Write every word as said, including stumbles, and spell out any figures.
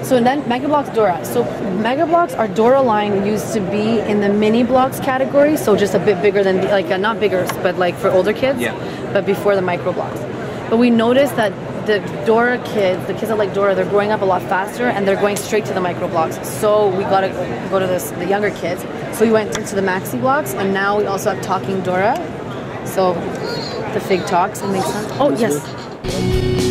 So then Mega Bloks Dora. So Mega Bloks, our Dora line used to be in the mini blocks category, so just a bit bigger than, like, uh, not bigger, but like for older kids, yeah. but before the micro blocks. But we noticed that the Dora kids, the kids that like Dora, they're growing up a lot faster and they're going straight to the micro blocks. So we gotta go to this, the younger kids. So we went into the maxi blocks, and now we also have Talking Dora. So the fig talks, it makes sense. Oh, yes.